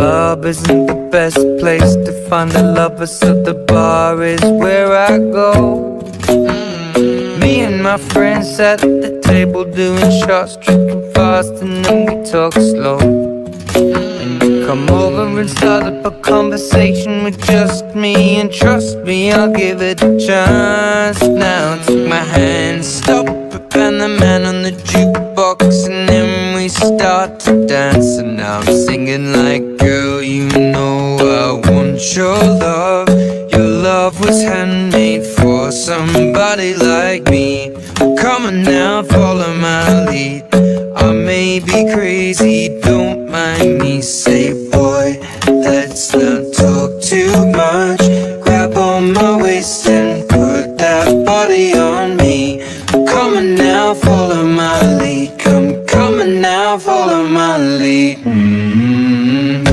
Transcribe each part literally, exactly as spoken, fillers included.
club isn't the best place to find a lover, so the bar is where I go. Me and my friends sat at the table doing shots, drinking fast, and then we talk slow. And you come over and start up a conversation with just me, and trust me, I'll give it a chance. Now take my hand, stop it, and the man on the jukebox, and then we start to dance. And now I'm singing like, girl, you know I want your love. Your love was handmade for somebody like me. Come on now, follow my lead. I may be crazy, don't mind me. Say, boy, let's not talk too much. Grab on my waist and put that body on me. Come on now, follow my lead. Come, come on now, follow my lead. mm-hmm.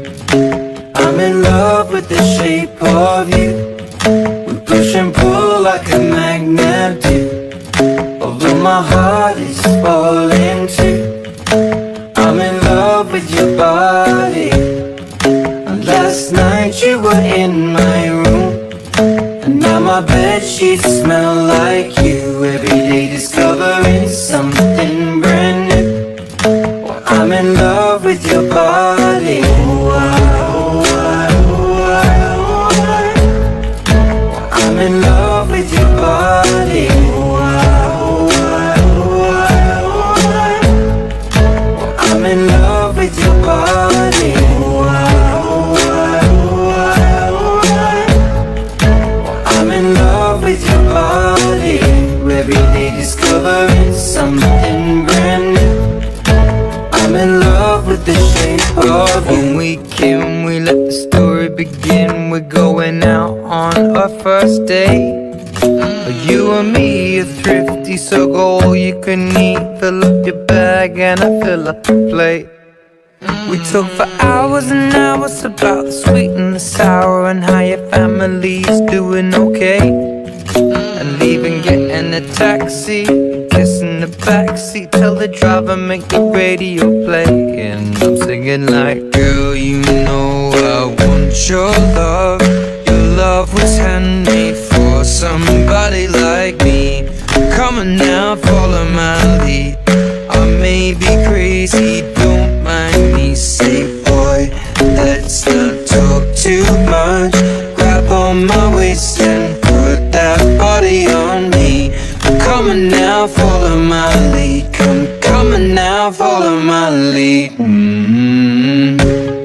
I'm in love with the shape of you. We push and pull like a magnet do. Although my heart is falling too, I'm in love with your body. And last night you were in my room, and now my bedsheets smell like you. Every day discovering something brand new. Well, I'm in love with your body. Oh, I, oh, I, oh, I, oh, I. Well, I'm in love with your body. Oh, I, oh, I, oh, I, oh, I. Well, I'm in love with your body. Oh, I, oh, I, oh, I, oh, I. Well, I'm in love with your body. Every day discovering something brand new. I'm in love with the shape of you. When we came, we let the story begin. We're going out on our first date. You and me are thrifty, so go all you can eat. Fill up your bag and I fill up the plate. We talk for hours and hours about the sweet and the sour, and how your family's doing okay. And leaving, getting a taxi, kissing the backseat, tell the driver make the radio play. And I'm singing like, girl, you know I want your love. Your love was handmade for somebody like me. Come on now, follow my lead. I may be crazy, don't mind me. Say, boy, let's not talk too much. Grab on my waist and put that body on me. Come on now, follow my lead. Come, come on now, follow my lead. mm-hmm.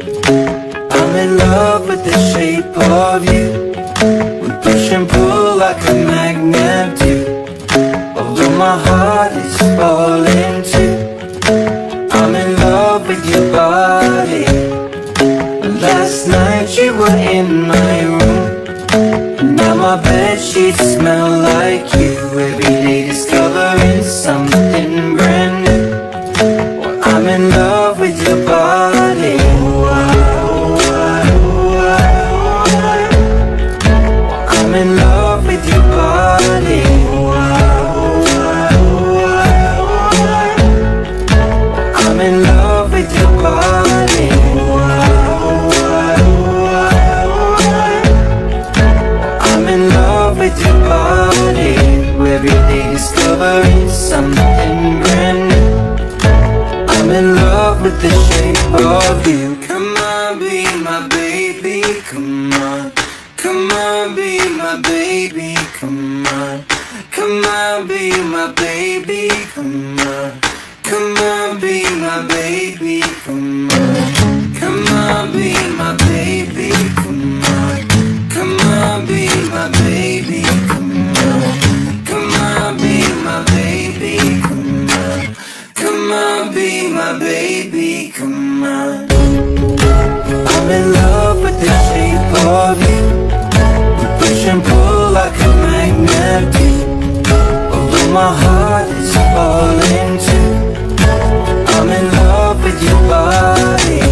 I'm in love with the shape of you. We push and pull like a magnet do. Although my heart is falling too, I'm in love with your body. Last night you were in my room, and now my bedsheets smell like you. Every day discovering something brand new. Well, I'm in love with your body. Oh, I, oh, I, oh, I, oh, I. I'm in love with your body. Oh, I, oh, I, oh, I, oh, I. I'm in love with your body. Oh, I, oh, I, oh, I, oh, I. I'm in love with your body. Every day discovering something brand new. I'm in love with the shape of you. Come on, be my baby, come on. Come on, be my baby, come on. Come on, be my baby, come on. Come on, be my baby, come on. Come on, be my baby, come on. Come on, be my baby, come on. Come on, be my baby, come on. Come on, be my baby, come on. I'm in love with the shape of you. We push and pull like a magnet do. Although my heart is falling too, I'm in love with your body.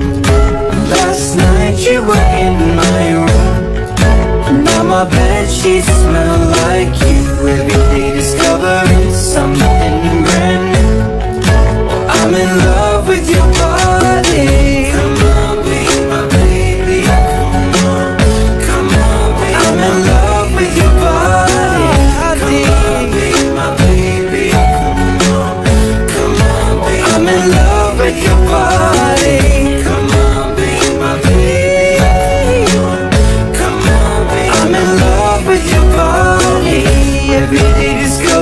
Last night you were in my room, now my bedsheets smell like you. Every day discovering something brand new. I'm in love with your body. Come on, be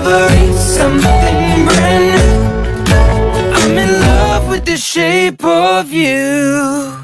discovering something brand new. I'm in love with the shape of you.